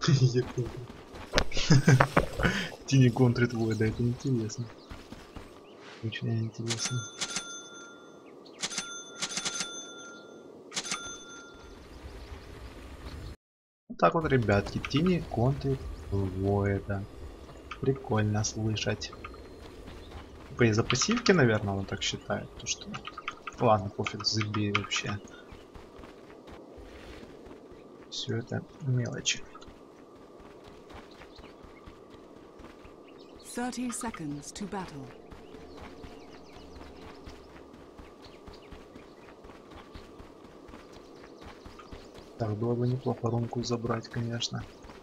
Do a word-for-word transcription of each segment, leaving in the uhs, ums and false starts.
Тини контрит Войда, это интересно. Очень интересно. Вот так вот, ребятки, Тини контрит Войда. Прикольно слышать. Из-за пассивки, наверное, он так считает. То, что... Ладно, пофиг, забей вообще. Все это мелочи. thirty seconds to battle. Так, было бы неплохо рунку забрать, конечно.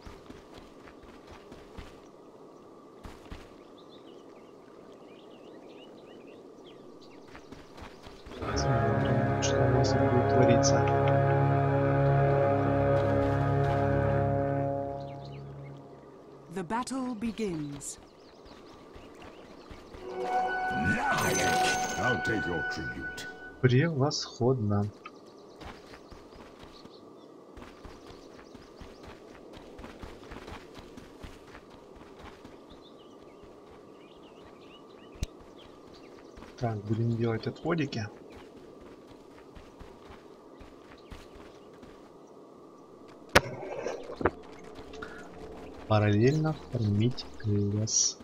Смотрим, что у нас будет твориться. The battle begins. I'll take your tribute. Превосходно. Так, будем делать отводики. Параллельно фармить лес.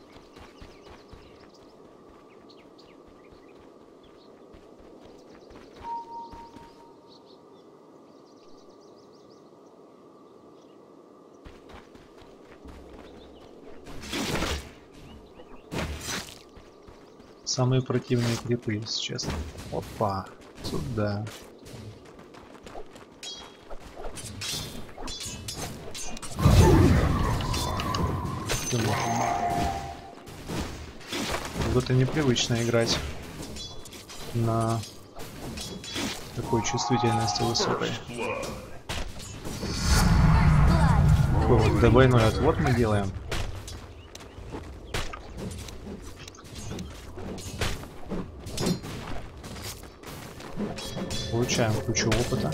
Самые противные крипы, если честно. Опа, сюда. Вот это непривычно играть на такой чувствительности высокой. Вот, двойной отвод мы делаем. Получаем кучу опыта.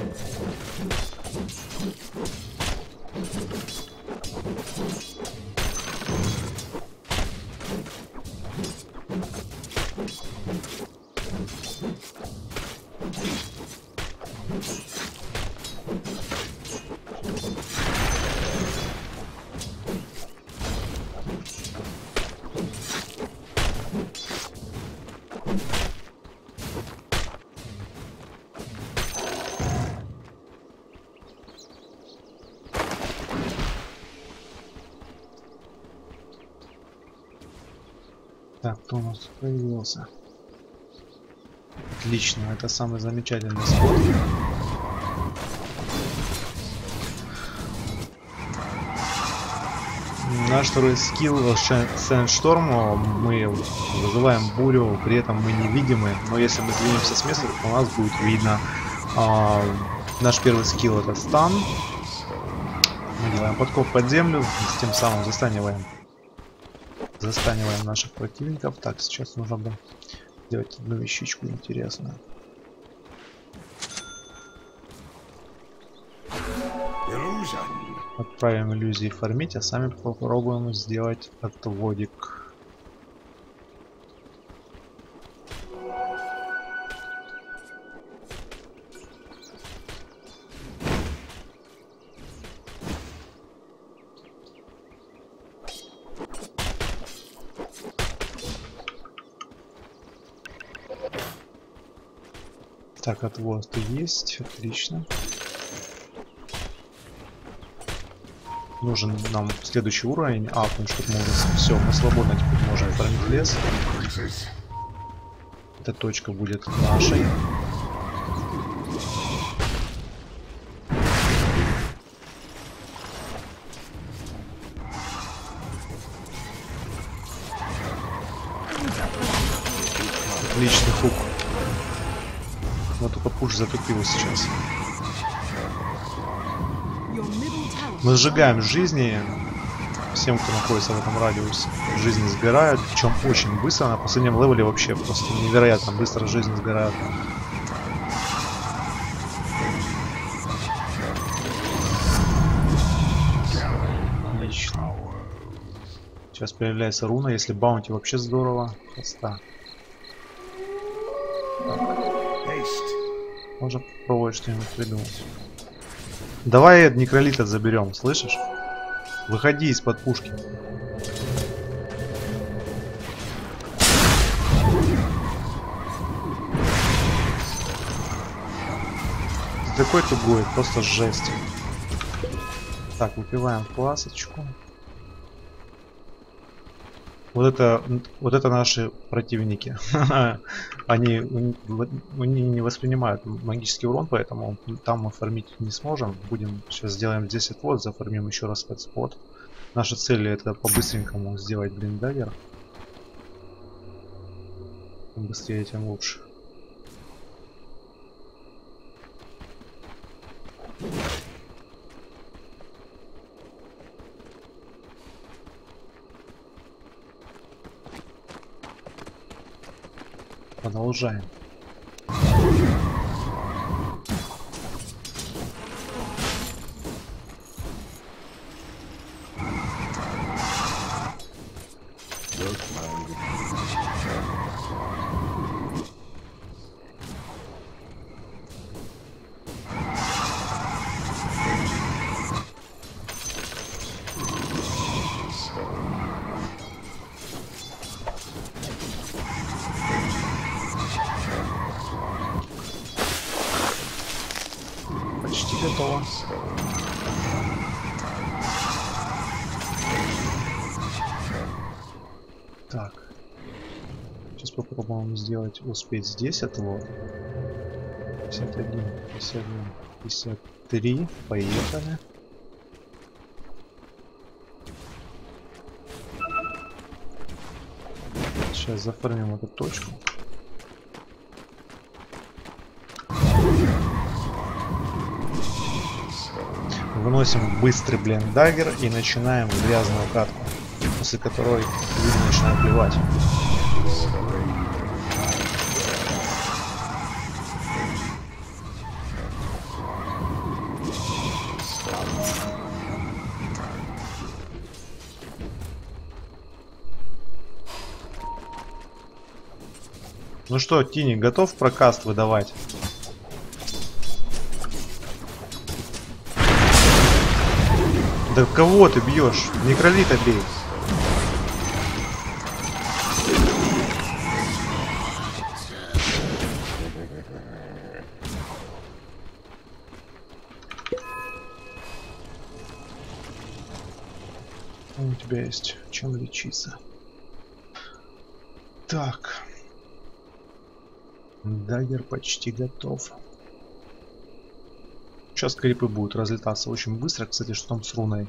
Так, кто у нас тут появился? Отлично, это самый замечательный спот. Наш второй скилл Сэндшторм, мы вызываем бурю, при этом мы невидимы, но если мы двинемся с места, то у нас будет видно. А, наш первый скилл это стан. Мы делаем подкоп под землю, тем самым застаниваем Застаниваем наших противников. Так, сейчас нужно бы сделать одну вещичку интересную. Отправим иллюзии фармить, а сами попробуем сделать отводик. Так, отвод есть, отлично. Нужен нам следующий уровень, апнуть, чтобы мы уже все, мы свободно теперь можем фармить лес. Эта точка будет нашей. Отличный хук. Но только пуш затупил сейчас. Мы сжигаем жизни. Всем, кто находится в этом радиусе, жизни сгорают. Причем очень быстро. На последнем левеле вообще просто невероятно быстро жизни сгорают. Сейчас появляется руна, если баунти вообще здорово. Хоста. Можно попробовать что-нибудь придумать. Давай некролита заберем, слышишь? Выходи из-под пушки. Ты такой тугой, просто жесть. Так, выпиваем классочку. Вот это, вот это наши противники. Они, они не воспринимают магический урон, поэтому там мы фармить не сможем. Будем сейчас сделаем здесь отвод, зафармим еще раз этот спот. Наша цель это по-быстренькому сделать блиндагер. Чем быстрее, тем лучше. Продолжаем. Почти готово. Так. Сейчас попробуем сделать, успеть здесь отвод. пятьдесят один, пятьдесят один, пятьдесят три. Поехали. Сейчас зафармим эту точку. Выносим быстрый блиндагер и начинаем грязную катку, после которой видно начинает плевать. Ну что, Тини, готов прокаст выдавать? Да кого ты бьешь? Некролита бей. У тебя есть чем лечиться. Так. Дагер почти готов. Сейчас крипы будут разлетаться очень быстро. Кстати, что там с руной?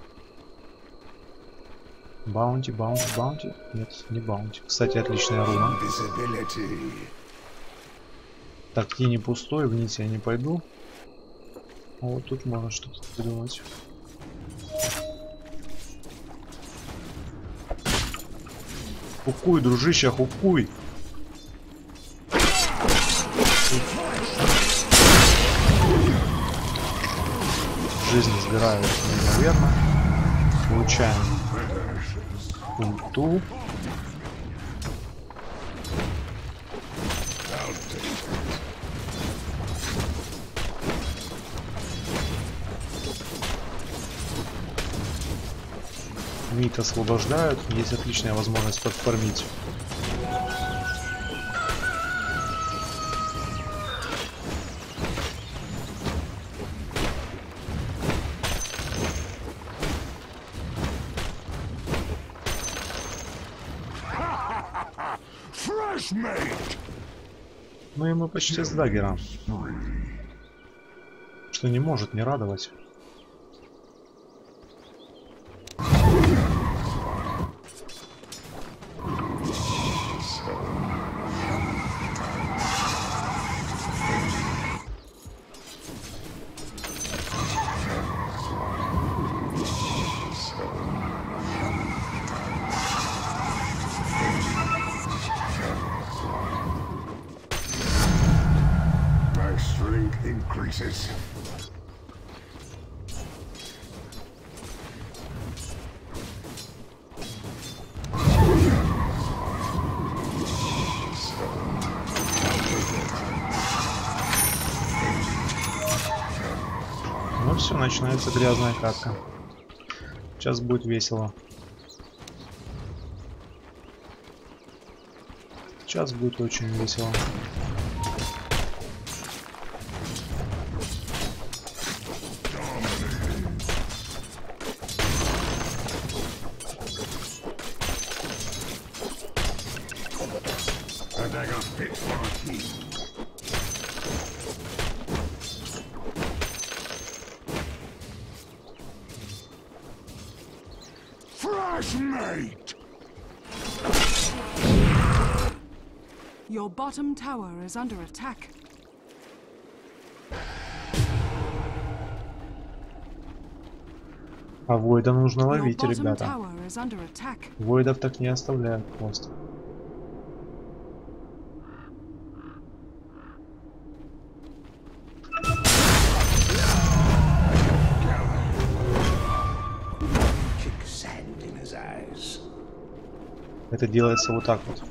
Баунти, баунти, баунти. Нет, не баунти. Кстати, отличная руна. Так, тени пустой, вниз я не пойду. А вот тут можно что-то придумать. Хукуй, дружище, хукуй. Жизнь сгорает неимоверно. Получаем ульту. Мид освобождают. Есть отличная возможность подформить. Ну и мы почти с даггером. Что не может не радовать. Increases. все, начинается грязная катка. Сейчас будет весело. Сейчас будет очень весело. Your bottom tower is under attack. А Войда нужно Your ловить, bottom ребята. tower is under attack. Войдов так не оставляют просто. Это делается вот так вот.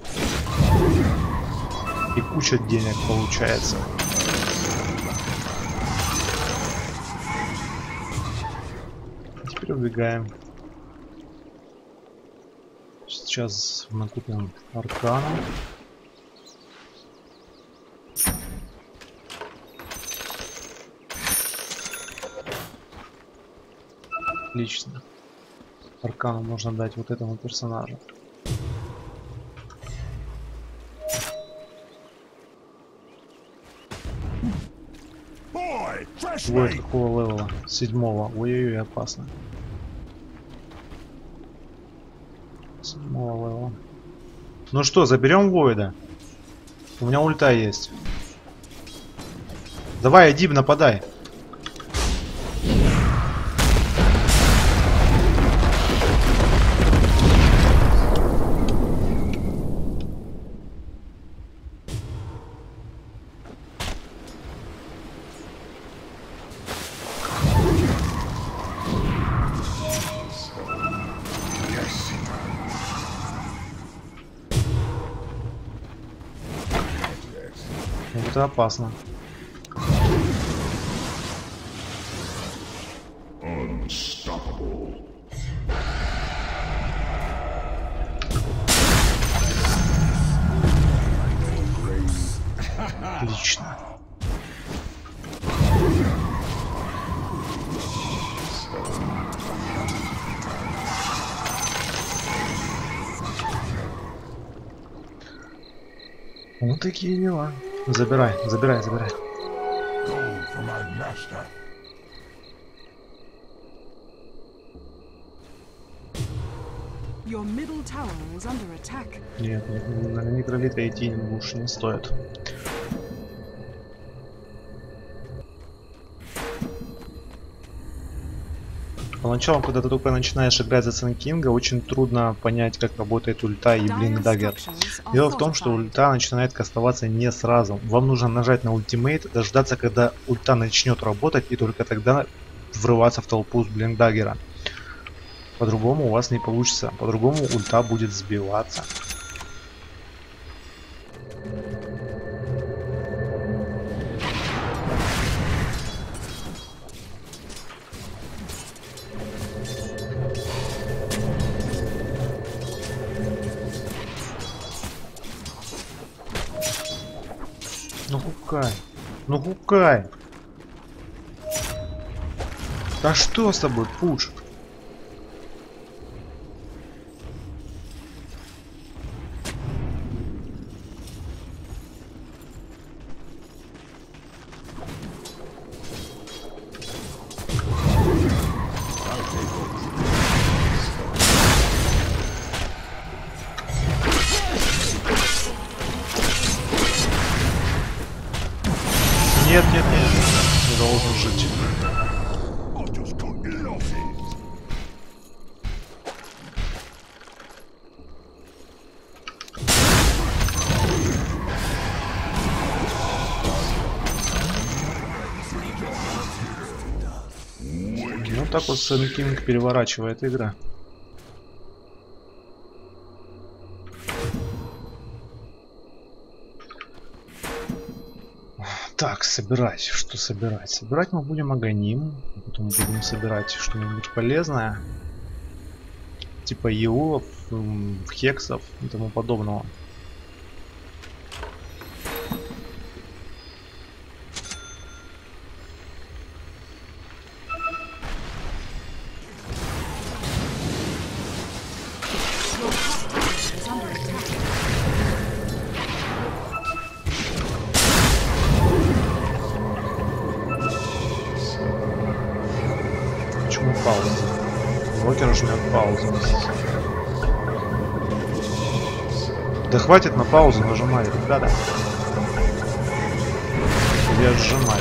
И куча денег получается. Теперь убегаем. Сейчас накупим аркана. Отлично. Аркану можно дать вот этому персонажу. Войд какого левела? Седьмого. Ой-ой-ой, опасно. Седьмого левела. Ну что, заберем Войда? У меня ульта есть. Давай, Эдип, нападай. Это опасно. Отлично. Вот такие дела. Забирай, забирай, забирай. Your middle tower is under attack. Нет, на микролиты идти лучше не стоит. Поначалу, когда ты только начинаешь играть за Сэн Кинга, очень трудно понять, как работает ульта и блинк-даггер. Дело в том, что ульта начинает кастоваться не сразу. Вам нужно нажать на ультимейт, дождаться, когда ульта начнет работать, и только тогда врываться в толпу с блинк-даггера. По-другому у вас не получится. По-другому ульта будет сбиваться. Ну хукай, ну хукай. Да что с тобой, пуш? Нет, нет, нет, не должен жить. Ну так вот Сэн Кинг переворачивает игра. Так, собирать. Что собирать? Собирать мы будем аганим. Потом будем собирать что-нибудь полезное. Типа еулов, хексов и тому подобного. Почему пауза? Блокер жмет паузу. Да хватит на паузу нажимать, ребята. Я сжимаю.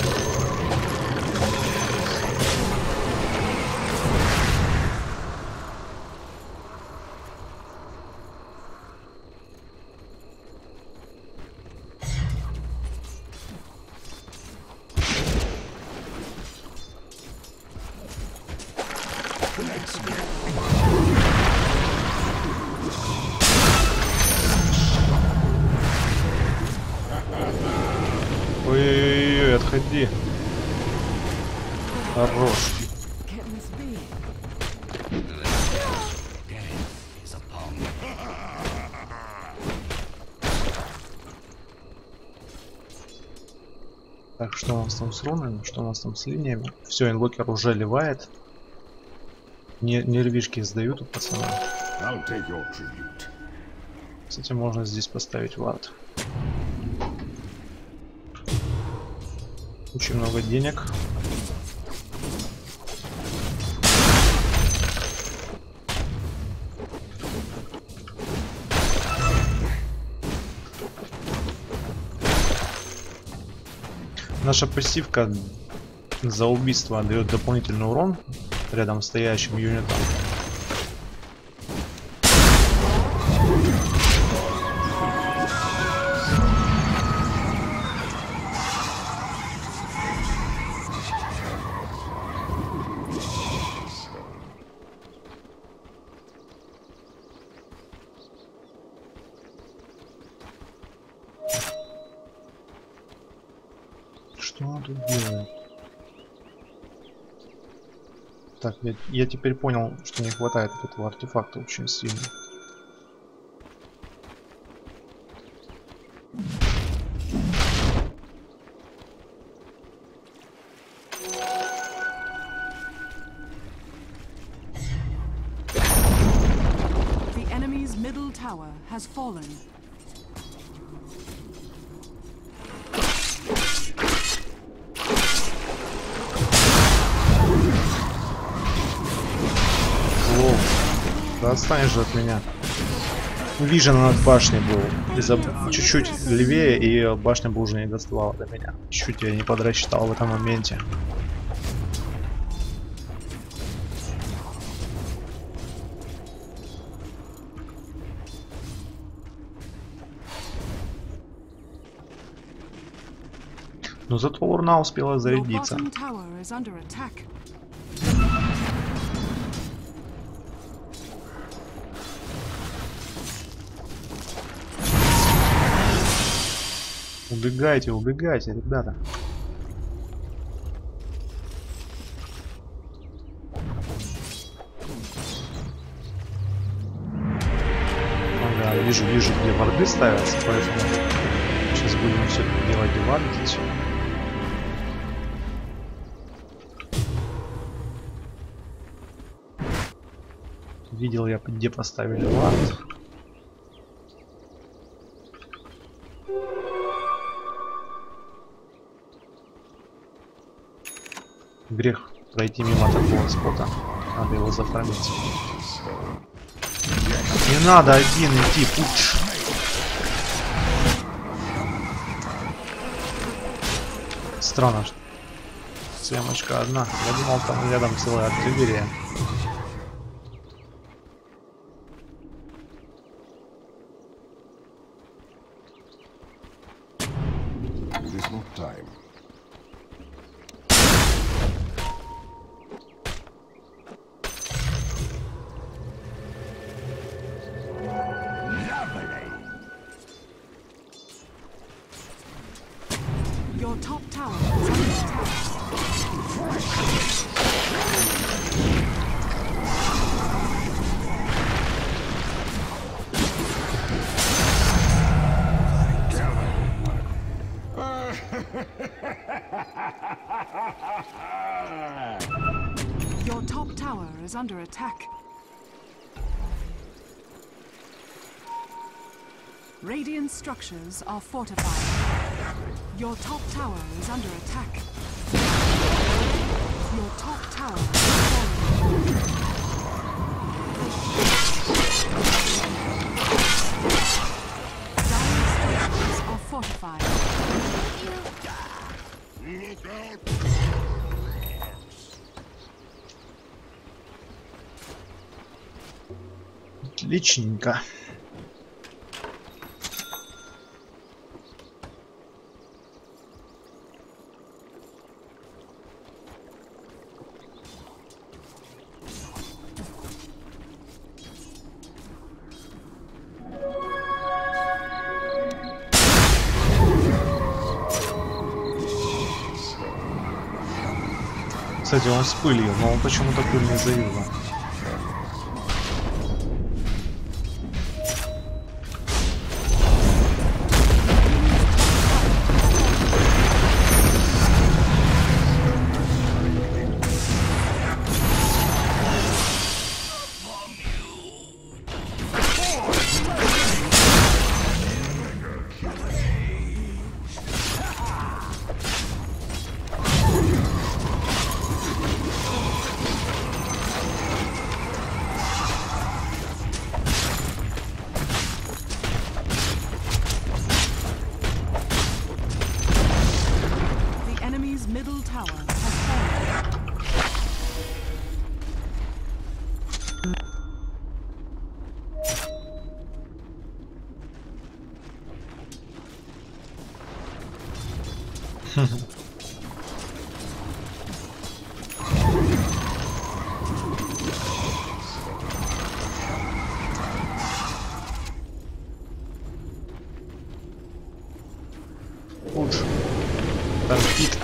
Ой-ой-ой, отходи. Хорош. Так, что у нас там с рунами, что у нас там с линиями? Все, инвокер уже ливает. Не, нервишки сдают у пацана. Кстати, можно здесь поставить вард. Очень много денег. Наша пассивка за убийство дает дополнительный урон рядом с стоящим юнитом. Что он тут делает? Так, я, я теперь понял, что не хватает этого артефакта очень сильно. The enemy's middle tower has fallen. Да отстанешь же от меня. Вижен над башней был. Из-за чуть-чуть левее, и башня бы уже не доставала до меня. Чуть-чуть я не подрасчитал в этом моменте. Но зато урна успела зарядиться. Убегайте, убегайте, ребята. Ага, вижу, вижу, где варды ставятся, поэтому сейчас будем все это делать вардить. Видел я, где поставили вард. Грех пройти мимо такого спота. Надо его зафармить. Не надо один идти, пуч. Странно, что семочка одна. Я думал, там рядом целая артиллерия. Your Your top tower is under attack. Your top tower is under attack. Radiant structures are fortified. Your top tower is under attack. Your top tower is falling. Dire structures are fortified. Look out! Отличненько. Кстати, он с пылью, но он почему-то пыль не заюзал. Middle tower has fallen. Лучше. Торпит.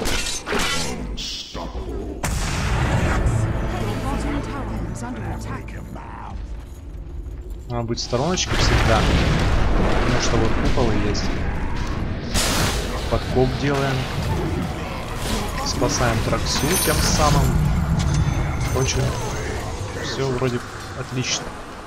Надо быть стороночкой всегда, потому что вот куполы есть. Подкоп делаем. Спасаем Траксу тем самым. Короче, все вроде отлично.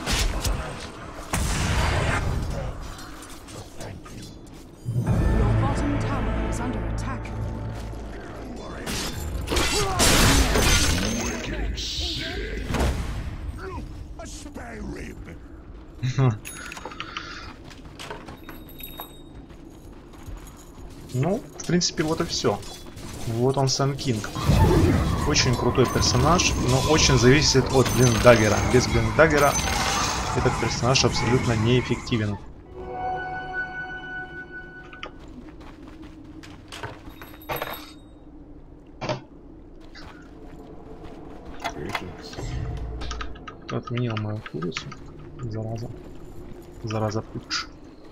Ну, в принципе, вот и все. Вот он, Сэн Кинг. Очень крутой персонаж, но очень зависит от Блинкдаггера. Без Блинкдаггера этот персонаж абсолютно неэффективен. Кто отменил мою курицу? Зараза. Зараза пуч.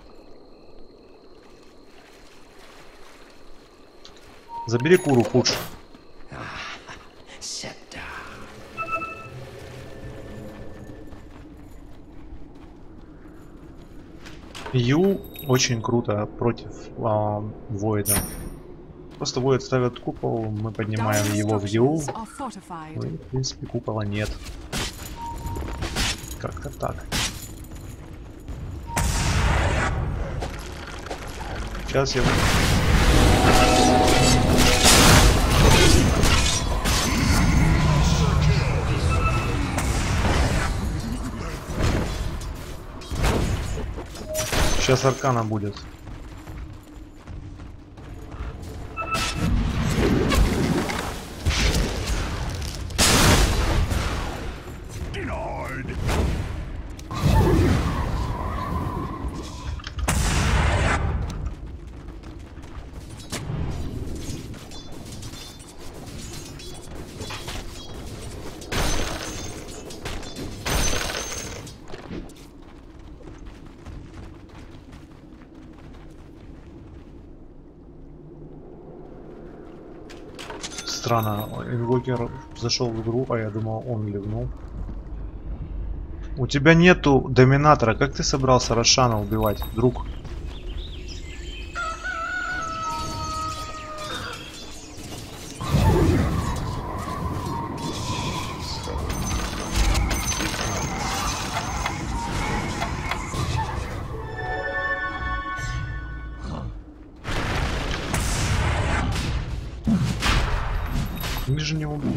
Забери куру, пуч. Ю очень круто против а, Войда. Просто Войд ставит купол, мы поднимаем его в Ю. Ну, и, в принципе, купола нет. Как-то так. Сейчас я... Сейчас аркана будет. странно. Инвокер зашел в игру, а я думал, он ливнул. У тебя нету доминатора. Как ты собрался Рошана убивать, друг? Мы же не убьют.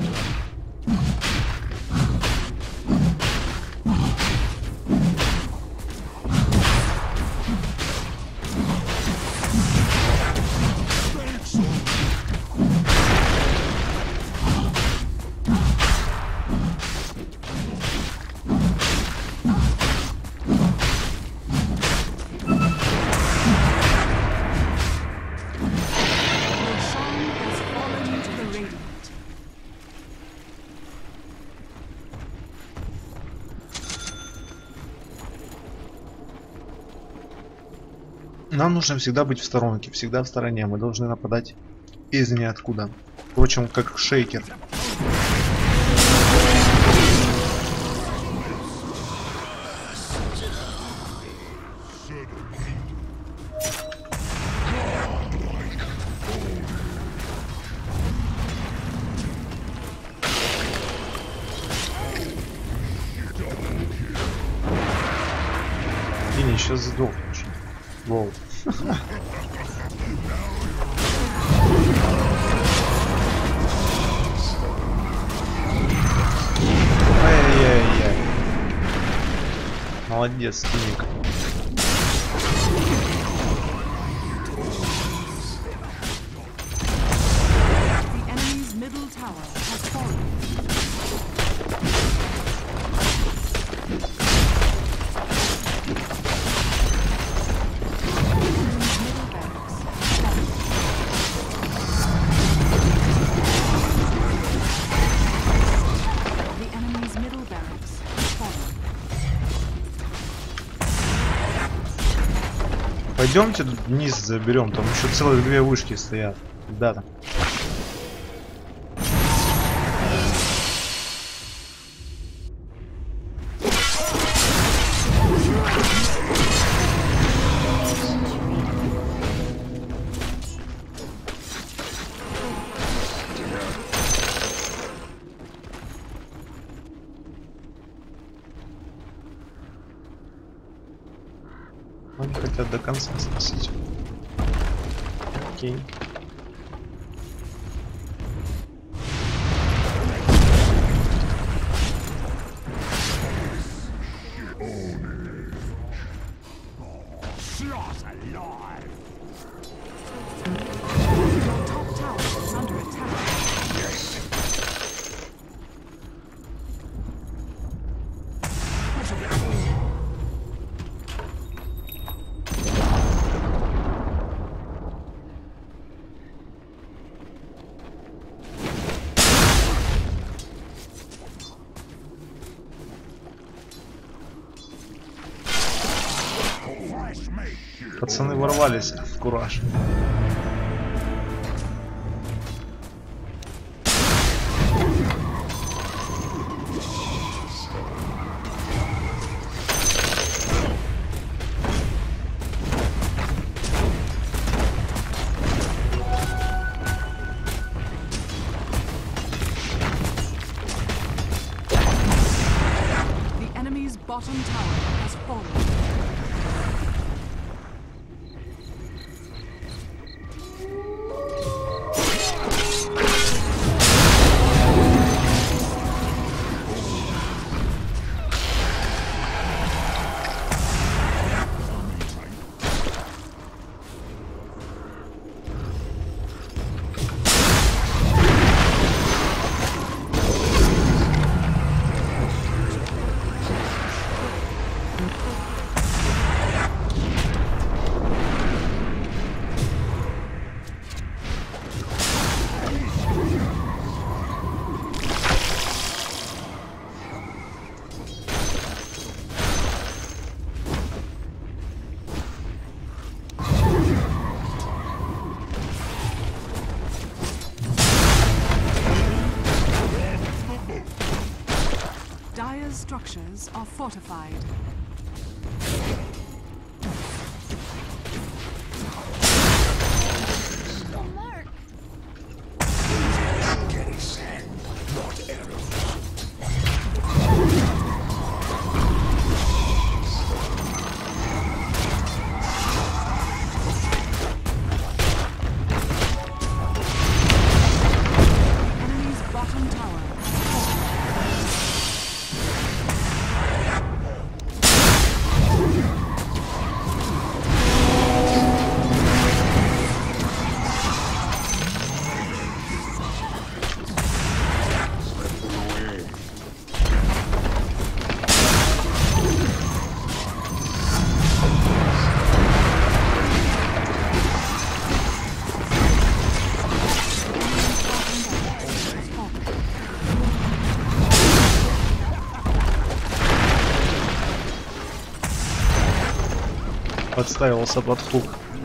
Нам нужно всегда быть в сторонке, всегда в стороне. Мы должны нападать из ниоткуда. Впрочем, как шейкер. И не сейчас сдохнешь. Воу. Ай-яй-яй. Молодец, Ник. Пойдемте вниз заберем, там еще целых две вышки стоят. Да. Они хотят до конца сносить. Окей. Пацаны ворвались в кураж. The enemy's bottom tower has fallen. structures are fortified. Enemy's bottom tower подставился под хук.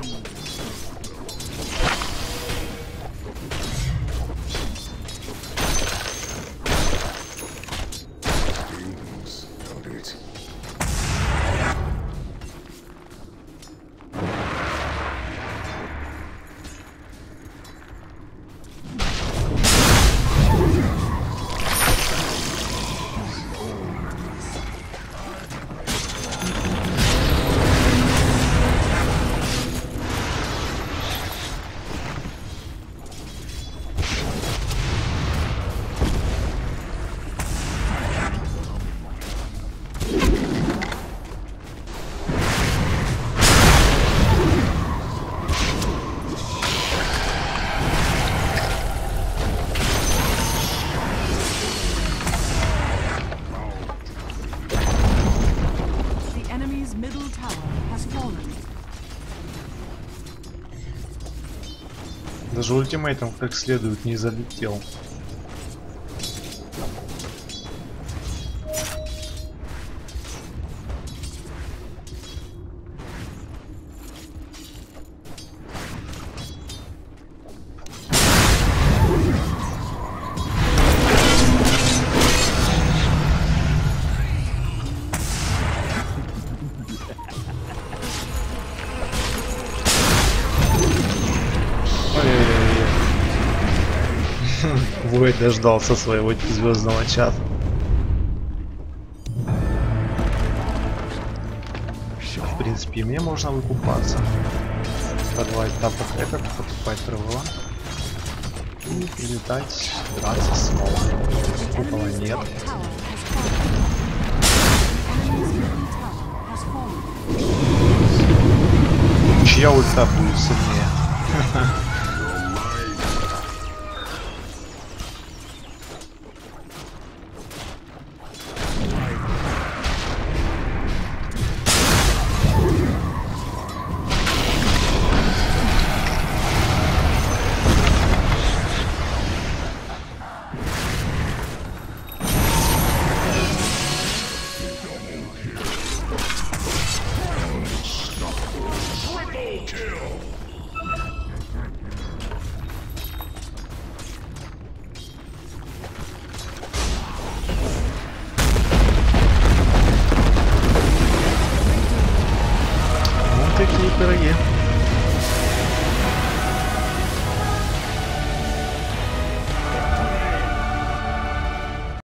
Даже ультимейтом как следует не залетел. Вой дождался своего звездного часа. В принципе, и мне можно выкупаться. По два этапа трека, покупать крыло. И летать, драться снова. Купола нет. Чья ульта будет сильнее? Такие пироги.